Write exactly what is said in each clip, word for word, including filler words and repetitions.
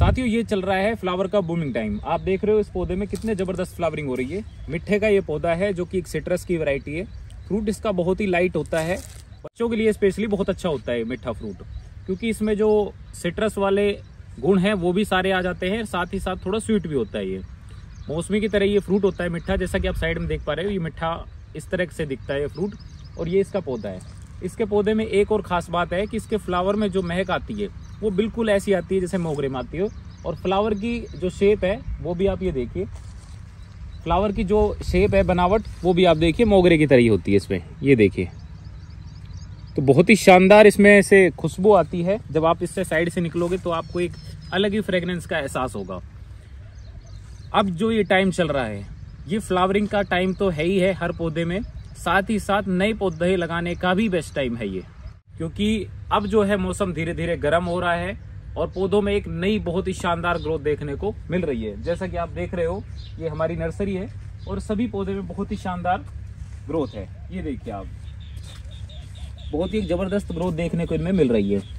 साथियों ये चल रहा है फ्लावर का बूमिंग टाइम। आप देख रहे हो इस पौधे में कितने जबरदस्त फ्लावरिंग हो रही है। मिट्ठे का ये पौधा है जो कि एक सिट्रस की वैरायटी है। फ्रूट इसका बहुत ही लाइट होता है, बच्चों के लिए स्पेशली बहुत अच्छा होता है मिठा फ्रूट, क्योंकि इसमें जो सिट्रस वाले गुण हैं वो भी सारे आ जाते हैं, साथ ही साथ थोड़ा स्वीट भी होता है। ये मौसमी की तरह ये फ्रूट होता है मिठा, जैसा कि आप साइड में देख पा रहे हो। ये मिठा इस तरह से दिखता है ये फ्रूट, और ये इसका पौधा है। इसके पौधे में एक और खास बात है कि इसके फ्लावर में जो महक आती है वो बिल्कुल ऐसी आती है जैसे मोगरे में आती हो, और फ्लावर की जो शेप है वो भी आप ये देखिए, फ्लावर की जो शेप है बनावट वो भी आप देखिए मोगरे की तरह ही होती है इसमें, ये देखिए। तो बहुत ही शानदार इसमें से खुशबू आती है। जब आप इससे साइड से निकलोगे तो आपको एक अलग ही फ्रेग्रेंस का एहसास होगा। अब जो ये टाइम चल रहा है ये फ्लावरिंग का टाइम तो है ही है हर पौधे में, साथ ही साथ नए पौधे लगाने का भी बेस्ट टाइम है ये, क्योंकि अब जो है मौसम धीरे धीरे गर्म हो रहा है और पौधों में एक नई बहुत ही शानदार ग्रोथ देखने को मिल रही है। जैसा कि आप देख रहे हो ये हमारी नर्सरी है और सभी पौधे में बहुत ही शानदार ग्रोथ है। ये देखिए आप, बहुत ही जबरदस्त ग्रोथ देखने को इनमें मिल रही है।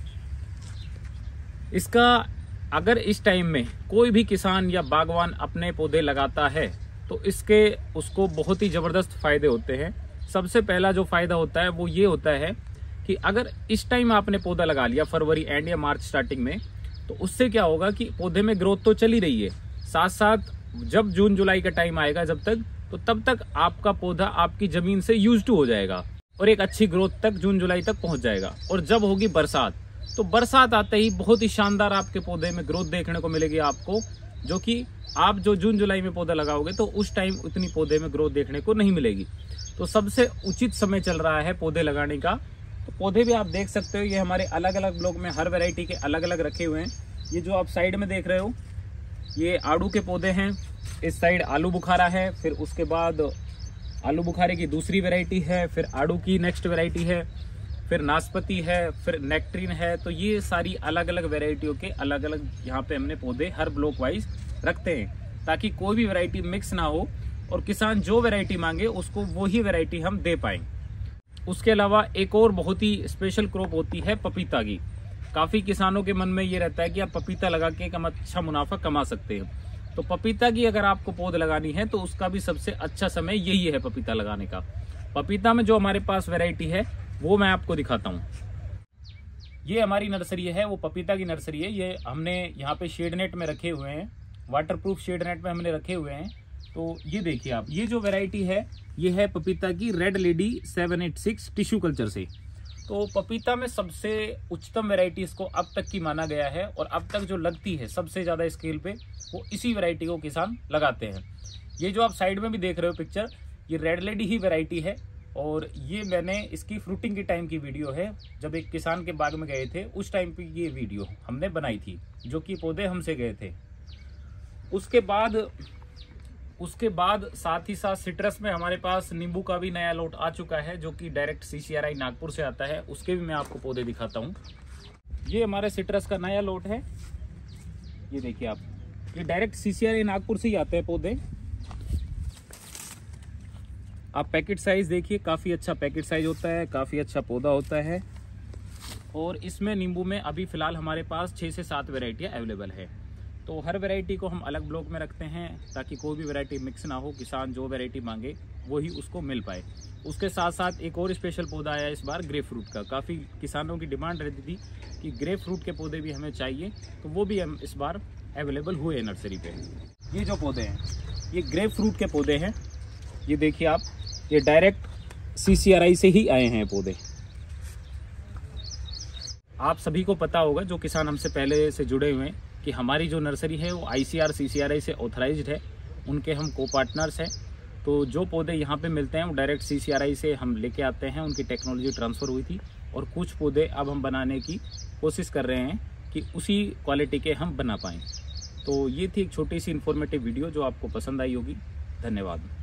इसका अगर इस टाइम में कोई भी किसान या बागवान अपने पौधे लगाता है तो इसके उसको बहुत ही जबरदस्त फायदे होते हैं। सबसे पहला जो फायदा होता है वो ये होता है कि अगर इस टाइम आपने पौधा लगा लिया फरवरी एंड या मार्च स्टार्टिंग में, तो उससे क्या होगा कि पौधे में ग्रोथ तो चली रही है, साथ साथ जब जून जुलाई का टाइम आएगा जब तक, तो तब तक आपका पौधा आपकी जमीन से यूज टू हो जाएगा और एक अच्छी ग्रोथ तक जून जुलाई तक पहुंच जाएगा। और जब होगी बरसात, तो बरसात आते ही बहुत ही शानदार आपके पौधे में ग्रोथ देखने को मिलेगी आपको, जो कि आप जो जून जुलाई में पौधा लगाओगे तो उस टाइम उतनी पौधे में ग्रोथ देखने को नहीं मिलेगी। तो सबसे उचित समय चल रहा है पौधे लगाने का। तो पौधे भी आप देख सकते हो, ये हमारे अलग अलग ब्लॉक में हर वैरायटी के अलग अलग रखे हुए हैं। ये जो आप साइड में देख रहे हो ये आड़ू के पौधे हैं, इस साइड आलू बुखारा है, फिर उसके बाद आलू बुखारे की दूसरी वैरायटी है, फिर आड़ू की नेक्स्ट वैरायटी है, फिर नाशपाती है, फिर नेक्ट्रीन है। तो ये सारी अलग अलग वैरायटियों के अलग अलग यहाँ पे हमने पौधे हर ब्लॉक वाइज रखते हैं, ताकि कोई भी वैरायटी मिक्स ना हो और किसान जो वैरायटी मांगे उसको वही वैरायटी हम दे पाएं। उसके अलावा एक और बहुत ही स्पेशल क्रॉप होती है पपीता की। काफ़ी किसानों के मन में ये रहता है कि आप पपीता लगा के कम अच्छा मुनाफा कमा सकते हैं। तो पपीता की अगर आपको पौध लगानी है तो उसका भी सबसे अच्छा समय यही है पपीता लगाने का। पपीता में जो हमारे पास वैरायटी है वो मैं आपको दिखाता हूँ। ये हमारी नर्सरी है, वो पपीता की नर्सरी है। ये हमने यहाँ पे शेड नेट में रखे हुए हैं, वाटरप्रूफ शेड नेट में हमने रखे हुए हैं। तो ये देखिए आप, ये जो वैरायटी है ये है पपीता की red lady seven eight six tissue culture से। तो पपीता में सबसे उच्चतम वैरायटी इसको अब तक की माना गया है, और अब तक जो लगती है सबसे ज्यादा स्केल पे वो इसी वैरायटी को किसान लगाते हैं। ये जो आप साइड में भी देख रहे हो पिक्चर, ये रेड लेडी ही वैरायटी है, और ये मैंने इसकी फ्रूटिंग के टाइम की वीडियो है। जब एक किसान के बाग में गए थे उस टाइम पे ये वीडियो हमने बनाई थी, जो कि पौधे हमसे गए थे। उसके बाद उसके बाद साथ ही साथ सिट्रस में हमारे पास नींबू का भी नया लॉट आ चुका है, जो कि डायरेक्ट सीसीआरआई नागपुर से आता है। उसके भी मैं आपको पौधे दिखाता हूँ। ये हमारे सिट्रस का नया लॉट है, ये देखिए आप, ये डायरेक्ट सीसीआरआई नागपुर से ही आते हैं पौधे। आप पैकेट साइज देखिए, काफी अच्छा पैकेट साइज होता है, काफी अच्छा पौधा होता है। और इसमें नींबू में अभी फिलहाल हमारे पास छह से सात वेराइटियां अवेलेबल है। तो हर वैरायटी को हम अलग ब्लॉक में रखते हैं ताकि कोई भी वैरायटी मिक्स ना हो, किसान जो वैरायटी मांगे वही उसको मिल पाए। उसके साथ साथ एक और स्पेशल पौधा आया इस बार ग्रेप फ्रूट का। काफ़ी किसानों की डिमांड रहती थी कि ग्रेप फ्रूट के पौधे भी हमें चाहिए, तो वो भी हम इस बार अवेलेबल हुए हैं नर्सरी पे। ये जो पौधे हैं ये ग्रेप फ्रूट के पौधे हैं, ये देखिए आप, ये डायरेक्ट सीसीआरआई से ही आए हैं पौधे। आप सभी को पता होगा जो किसान हमसे पहले से जुड़े हुए हैं कि हमारी जो नर्सरी है वो आईसीआर सीसीआरआई से ऑथराइज्ड है, उनके हम को पार्टनर्स हैं। तो जो पौधे यहाँ पे मिलते हैं वो डायरेक्ट सीसीआरआई से हम लेके आते हैं, उनकी टेक्नोलॉजी ट्रांसफ़र हुई थी, और कुछ पौधे अब हम बनाने की कोशिश कर रहे हैं कि उसी क्वालिटी के हम बना पाएँ। तो ये थी एक छोटी सी इन्फॉर्मेटिव वीडियो जो आपको पसंद आई होगी। धन्यवाद।